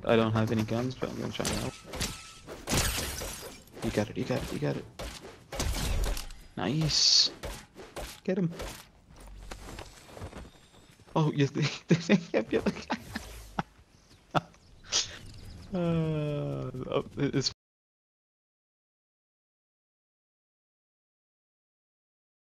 I don't have any guns, but I'm gonna try and help. You got it, you got it, you got it. Nice. Get him. Oh, yes, yep. Oh, it's